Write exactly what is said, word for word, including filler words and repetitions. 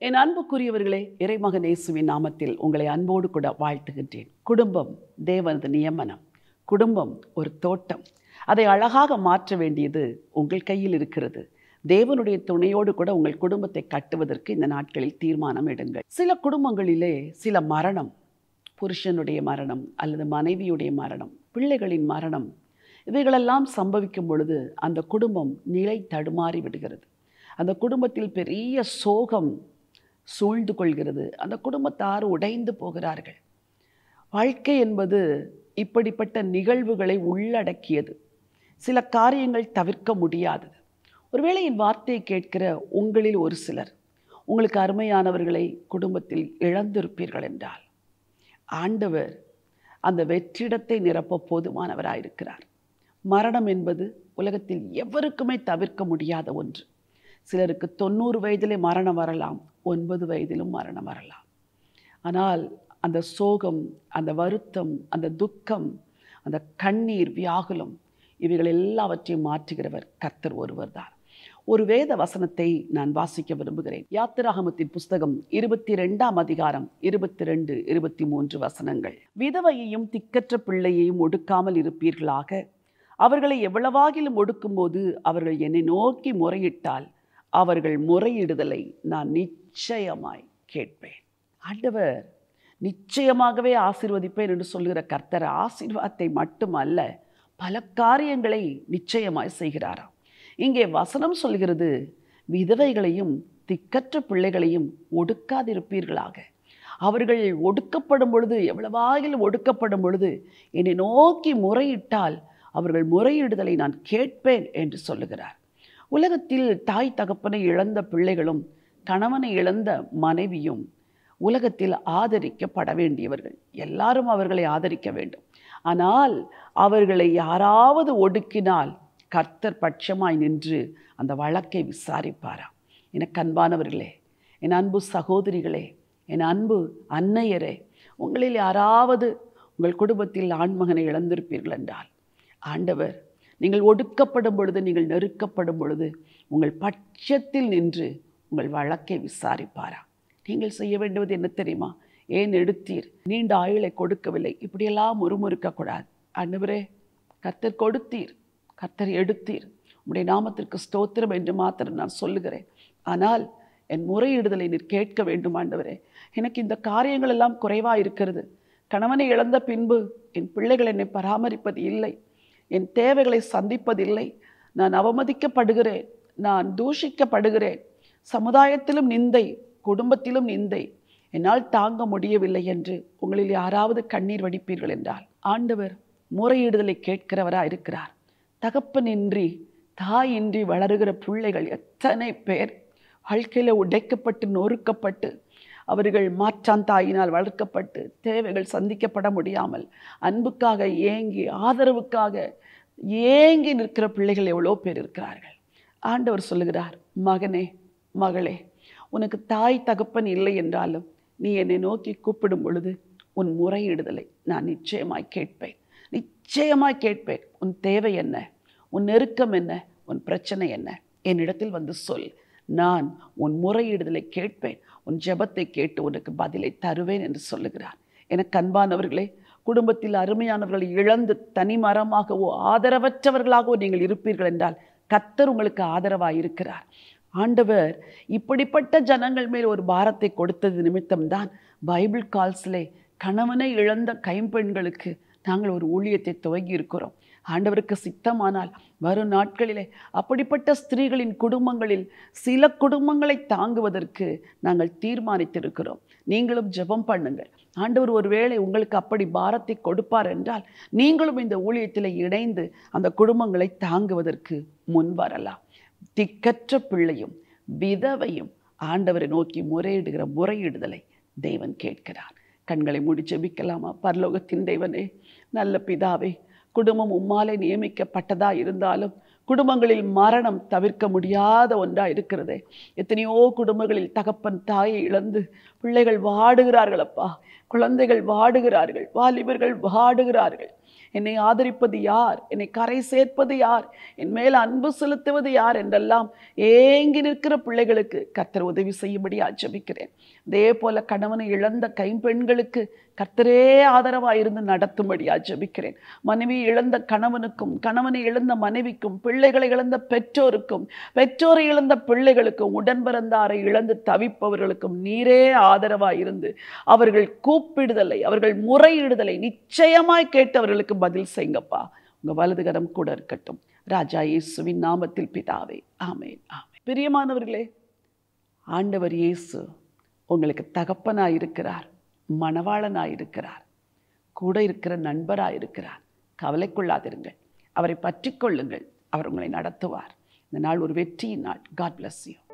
என் அன்புக்குரியவர்களே, இறைமகன் இயேசுவின் நாமத்தில் உங்களை அன்போடு கூட வாழ்த்துகின்றேன். குடும்பம் தேவனது நியமனம். குடும்பம் ஒரு தோட்டம். அதை அழகாக மாற்ற வேண்டியது உங்கள் கையில் இருக்கிறது. தேவனுடைய துணையோடு கூட உங்கள் குடும்பத்தை கட்டுவதற்கு இந்த நாட்களில் தீர்மானம் எடுங்கள். சில குடும்பங்களிலே சில மரணம், புருஷனுடைய மரணம் அல்லது மனைவியுடைய மரணம், பிள்ளைகளின் மரணம், இவைகளெல்லாம் சம்பவிக்கும் பொழுது அந்த குடும்பம் நிலை தடுமாறி விடுகிறது. அந்த குடும்பத்தில் பெரிய சோகம் சூழ்ந்து கொள்கிறது. அந்த குடும்பத்தார் உடைந்து போகிறார்கள். வாழ்க்கை என்பது இப்படிப்பட்ட நிகழ்வுகளை உள்ளடக்கியது. சில காரியங்கள் தவிர்க்க முடியாதது. ஒருவேளை என் வார்த்தையை கேட்கிற உங்களில் ஒரு சிலர் உங்களுக்கு அருமையானவர்களை குடும்பத்தில் இழந்திருப்பீர்கள் என்றால், ஆண்டவர் அந்த வெற்றிடத்தை நிரப்ப போதுமானவராயிருக்கிறார். மரணம் என்பது உலகத்தில் எவருக்குமே தவிர்க்க முடியாத ஒன்று. சிலருக்கு தொண்ணூறு வயதிலே மரணம் வரலாம், ஒன்பது வயதிலும் மரணம் வரலாம். ஆனால் அந்த சோகம், அந்த வருத்தம், அந்த துக்கம், அந்த கண்ணீர், வியாகுலம், இவைகள் எல்லாவற்றையும் மாற்றுகிறவர் கர்த்தர் ஒருவர் தான். ஒரு வேத வசனத்தை நான் வாசிக்க விரும்புகிறேன். யாத்திராகமத்தின் புஸ்தகம் இருபத்தி ரெண்டாம் அதிகாரம் இருபத்தி ரெண்டு இருபத்தி மூன்று வசனங்கள். விதவையையும் திக்கற்ற பிள்ளையையும் ஒடுக்காமல் இருப்பீர்களாக. அவர்களை எவ்வளவாகிலும் ஒடுக்கும்போது அவர்கள் என்னை நோக்கி முறையிட்டால் அவர்கள் முறையிடுதலை நான் நிச்சயமாய் கேட்பேன். ஆண்டவர் நிச்சயமாகவே ஆசீர்வதிப்பேன் என்று சொல்கிற கர்த்தர் ஆசீர்வாதத்தை மட்டுமல்ல, பல காரியங்களை நிச்சயமாய் செய்கிறாராம். இங்கே வசனம் சொல்கிறது, விதவைகளையும் திக்கற்ற பிள்ளைகளையும் ஒடுக்காதிருப்பீர்களாக. அவர்கள் ஒடுக்கப்படும் பொழுது, எவ்வளவாகிலும் ஒடுக்கப்படும் பொழுது என்னை நோக்கி முறையிட்டால் அவர்கள் முறையிடுதலை நான் கேட்பேன் என்று சொல்லுகிறார். உலகத்தில் தாய் தகப்பனை இழந்த பிள்ளைகளும் கணவனை இழந்த மனைவியும் உலகத்தில் ஆதரிக்கப்பட வேண்டியவர்கள். எல்லாரும் அவர்களை ஆதரிக்க வேண்டும். ஆனால் அவர்களை யாராவது ஒடுக்கினால் கர்த்தர் பட்சமாய் நின்று அந்த வழக்கை விசாரிப்பாராம். எனக்கு அன்பானவர்களே, என் அன்பு சகோதரிகளே, என் அன்பு அன்னையரே, உங்களில் யாராவது உங்கள் குடும்பத்தில் ஆண்மகனை இழந்திருப்பீர்கள் என்றால், ஆண்டவர் நீங்கள் ஒடுக்கப்படும் பொழுது, நீங்கள் நெருக்கப்படும் பொழுது உங்கள் பட்சத்தில் நின்று உங்கள் வழக்கை விசாரிப்பாரா. நீங்கள் செய்ய வேண்டுவது என்ன தெரியுமா? ஏன் எடுத்தீர்? நீண்ட ஆயுளை கொடுக்கவில்லை, இப்படியெல்லாம் முறுமுறுக்கக்கூடாது. ஆண்டவரே, கர்த்தர் கொடுத்தீர், கர்த்தர் எடுத்தீர், உம்முடைய நாமத்திற்கு ஸ்தோத்திரம் என்று மாத்திரம் நான் சொல்லுகிறேன். ஆனால் என் முறையிடுதலை நீர் கேட்க வேண்டும். ஆண்டவரே, எனக்கு இந்த காரியங்கள் எல்லாம் குறைவாக இருக்கிறது. கணவனை இழந்த பின்பு என் பிள்ளைகள் என்னை பராமரிப்பது இல்லை, என் தேவைகளை சந்திப்பதில்லை, நான் அவமதிக்கப்படுகிறேன், நான் தூஷிக்கப்படுகிறேன், சமுதாயத்திலும் நிந்தை, குடும்பத்திலும் நிந்தை, என்னால் தாங்க முடியவில்லை என்று உங்களில் யாராவது கண்ணீர் வடிப்பீர்கள் என்றால், ஆண்டவர் முறையிடுதலை கேட்கிறவராக இருக்கிறார். தகப்பனின்றி தாயின்றி வளருகிற பிள்ளைகள் எத்தனை பேர் வாழ்க்கையில் உடைக்கப்பட்டு நொறுக்கப்பட்டு, அவர்கள் மாற்றான் தாயினால் வளர்க்கப்பட்டு தேவைகள் சந்திக்கப்பட முடியாமல் அன்புக்காக ஏங்கி, ஆதரவுக்காக ஏங்கி நிற்கிற பிள்ளைகள் எவ்வளோ பேர் இருக்கிறார்கள். ஆண்டவர் சொல்லுகிறார், மகனே, மகளே, உனக்கு தாய் தகப்பன் இல்லை என்றாலும் நீ என்னை நோக்கி கூப்பிடும் பொழுது உன் முறையிடுதலை நான் நிச்சயமாய் கேட்பேன், நிச்சயமாய் கேட்பேன். உன் தேவை என்ன? உன் நெருக்கம் என்ன? உன் பிரச்சனை என்ன? என்னிடத்தில் வந்து சொல், நான் உன் முறையிடுதலை கேட்பேன், உன் ஜெபத்தை கேட்டு உனக்கு பதிலை தருவேன் என்று சொல்லுகிறார். எனக்கு அன்பானவர்களே, குடும்பத்தில் அருமையானவர்களை இழந்து தனிமரமாகவோ ஆதரவற்றவர்களாகவோ நீங்கள் இருப்பீர்கள் என்றால் கர்த்தர் உங்களுக்கு ஆதரவாக இருக்கிறார். ஆண்டவர் இப்படிப்பட்ட ஜனங்கள் மேல் ஒரு பாரத்தை கொடுத்தது நிமித்தம்தான் பைபிள் கால்ஸிலே கணவனை இழந்த கைம்பெண்களுக்கு நாங்கள் ஒரு ஊழியத்தை துவங்கி இருக்கிறோம். ஆண்டவருக்கு சித்தமானால் வரும் நாட்களிலே அப்படிப்பட்ட ஸ்திரீகளின் குடும்பங்களில் சில குடும்பங்களை தாங்குவதற்கு நாங்கள் தீர்மானித்திருக்கிறோம். நீங்களும் ஜெபம் பண்ணுங்கள். ஆண்டவர் ஒருவேளை உங்களுக்கு அப்படி பாரத்தை கொடுப்பார் என்றால் நீங்களும் இந்த ஊழியத்தில் இணைந்து அந்த குடும்பங்களை தாங்குவதற்கு முன் வரலாம். திக்கற்ற பிள்ளையும் விதவையும் ஆண்டவரை நோக்கி முறையிடுகிற முறையிடுதலை தேவன் கேட்கிறார். கண்களை மூடி ஜெபிக்கலாமா? பரலோகத்தின் தேவனே, நல்ல பிதாவே, குடும்பம் உம்மாலே நியமிக்கப்பட்டதா இருந்தாலும் குடும்பங்களில் மரணம் தவிர்க்க முடியாத ஒன்றா இருக்கிறதே. எத்தனையோ குடும்பங்களில் தகப்பன் தாயை இழந்து பிள்ளைகள் வாடுகிறார்கள் அப்பா, குழந்தைகள் வாடுகிறார்கள், வாலிபர்கள் வாடுகிறார்கள். என்னை ஆதரிப்பது யார், என்னை கரை சேர்ப்பது யார், என் மேல் அன்பு செலுத்துவது யார் என்றெல்லாம் ஏங்கி நிற்கிற பிள்ளைகளுக்கு கர்த்தர் உதவி செய்யும்படி ஜெபிக்கிறேன். அதே போல கணவனை இழந்த கைம்பெண்களுக்கு கர்த்தரே ஆதரவாக இருந்து நடத்தும்படியா ஜெபிக்கிறேன். மனைவி இழந்த கணவனுக்கும், கணவனை இழந்த மனைவிக்கும், பிள்ளைகளை இழந்த பெற்றோருக்கும், பெற்றோரை இழந்த பிள்ளைகளுக்கும், உடன் பிறந்தாரை இழந்து தவிப்பவர்களுக்கும் நீரே ஆதரவாக இருந்து அவர்கள் கூப்பிடுதலை, அவர்கள் முறையிடுதலை நிச்சயமாய் கேட்டவர்களுக்கு பதில் செய்யுங்கப்பா. உங்க வலதுகரம் கூட இருக்கட்டும். ராஜா இயேசுவின் நாமத்தில் பிதாவே, ஆமென், ஆமென். பிரியமானவர்களே, ஆண்டவர் இயேசு உங்களுக்கு தகப்பனாய் இருக்கிறார், மணவாளனாய் இருக்கிறார், கூட இருக்கிற நண்பராய் இருக்கிறார். கவலைக்குள்ளாதிருங்கள், அவரை பற்றி கொள்ளுங்கள். அவர் உங்களை நடத்துவார். இந்த நாள் ஒரு வெற்றியின் நாள். God bless you.